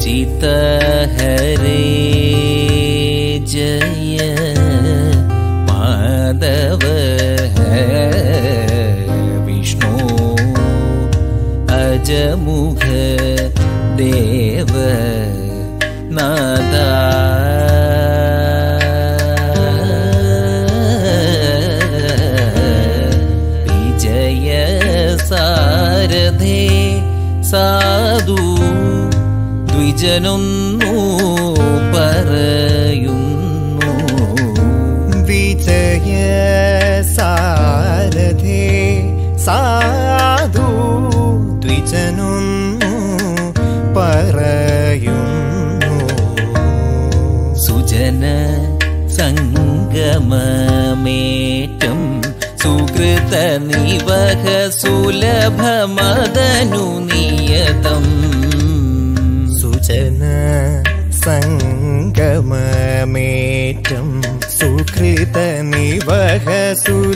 अच्युत हरे जय माधव विष्णु अजमुख देव नादा विजय सारथे साधु द्विजनൊന്നു പറയുന്നു വിജയ സാരഥേ സാധു ദ്വിജനൊന്നു പറയുന്നു സുജന സംഗമമേറ്റം സുകൃത നിവഹ സുലഭമദനു നിയതം സുജന സംഗമമേറ്റം സുകൃത നിവഹ സുലഭമദനു